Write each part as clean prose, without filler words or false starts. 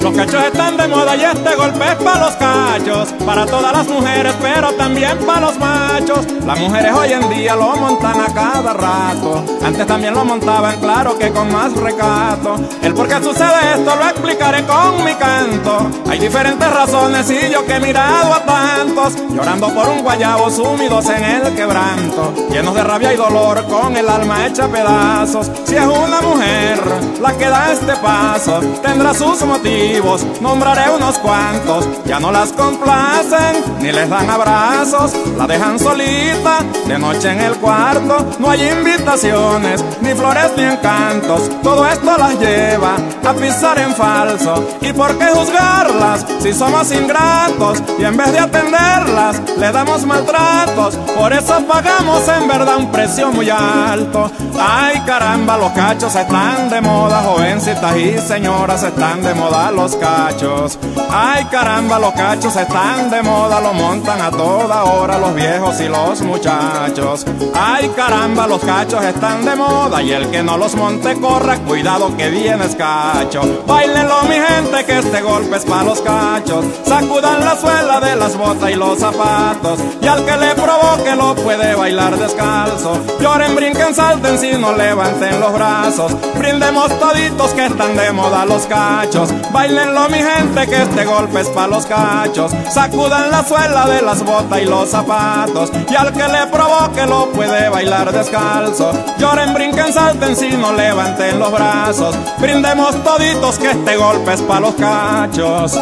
Los cachos están de moda y este golpe es para los cachos, para todas las mujeres, pero también para los machos. Las mujeres hoy en día lo montan a cada rato, antes también lo montaban, claro que con más recato. El por qué sucede esto lo explicaré con mi canto. Hay diferentes razones y yo que he mirado a tantos, llorando por un guayabo sumidos en el quebranto, llenos de rabia y dolor, con el alma hecha pedazos. Si es una mujer la que da este paso, tendrá sus motivos, nombraré unos cuantos. Ya no las complacen ni les dan abrazos, la dejan solita de noche en el cuarto. No hay invitaciones, ni flores ni encantos, todo esto las lleva a pisar en falso. ¿Y por qué juzgarlas si somos ingratos? Y en vez de atenderlas le damos maltratos, por eso pagamos en verdad un precio muy alto. Ay caramba, los cachos están de moda, jovencitas y señoras, están de moda los cachos. Ay caramba, los cachos están de moda, lo montan a toda hora los viejos y los muchachos. Ay caramba, los cachos están de moda y el que no los monte corra, cuidado que vienes cacho. Báilenlo mi gente que este golpe es para los cachos, sacudan la suela de las botas y los zapatos, y al que le provoque lo puede bailar descalzo. Lloren, brinquen, salten, si no levanten los brazos, brindemos toditos que están de moda los cachos. Báilenlo mi gente que este golpe es para los cachos, sacudan la suela de las botas y los zapatos, y al que le provoque lo puede bailar descalzo. Lloren, brinquen, salten, si no levanten los brazos, brindemos toditos que este golpe es para los cachos.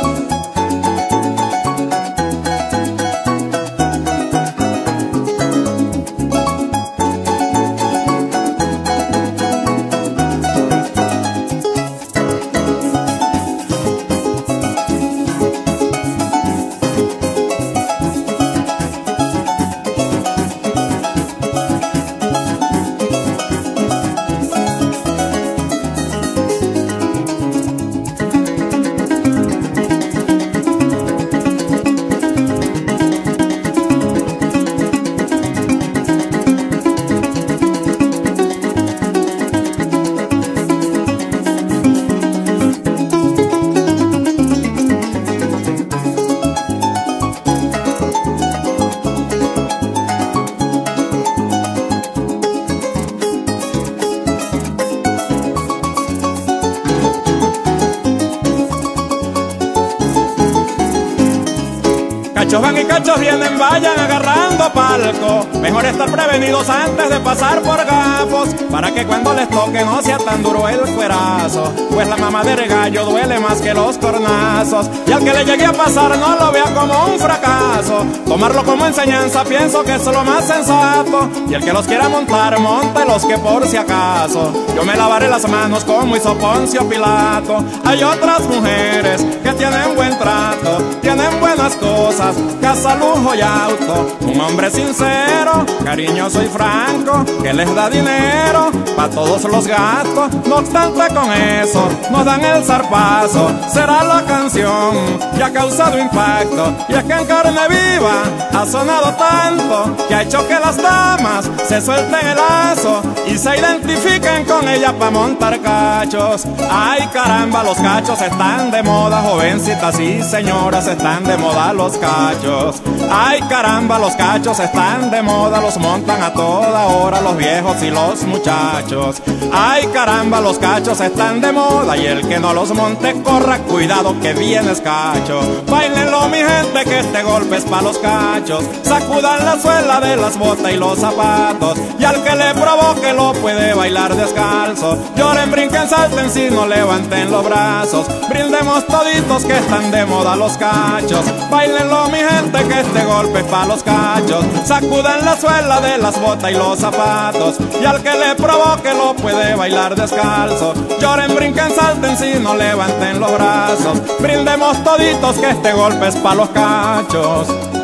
Cachos van y cachos vienen, vayan agarrando palco. Mejor estar prevenidos antes de pasar por gafos, para que cuando les toque no sea tan duro el cuerazo, pues la mamadera de gallo duele más que los cornazos. Y al que le llegue a pasar no lo vea como un fracaso, tomarlo como enseñanza pienso que es lo más sensato. Y el que los quiera montar, montelos que por si acaso yo me lavaré las manos como hizo Poncio Pilato. Hay otras mujeres que tienen buen trato, tienen buenas cosas, casa, lujo y auto. Un hombre sincero, cariñoso y franco, que les da dinero pa' todos los gastos. No obstante con eso, nos dan el zarpazo. Será la canción que ha causado impacto, y es que en carne viva ha sonado tanto, que ha hecho que las damas se suelten el lazo y se identifiquen con ella pa' montar cachos. Ay caramba, los cachos están de moda, jovencitas y señoras, están de moda los cachos. Ay caramba, los cachos están de moda, los montan a toda hora los viejos y los muchachos. Ay caramba, los cachos están de moda y el que no los monte corra, cuidado que vienes cacho. Báilenlo mi gente que este golpe es pa' los cachos, sacudan la suela de las botas y los zapatos, y al que le provoque lo puede bailar descalzo. Lloren, brinquen, salten, si no levanten los brazos, brindemos toditos que están de moda los cachos. Báilenlo mi gente que este golpe es pa' los cachos, sacudan la suela de las botas y los zapatos, y al que le provoque lo puede bailar descalzo. Lloren, brinquen, salten, si no levanten los brazos, brindemos toditos que este golpe es pa' los cachos.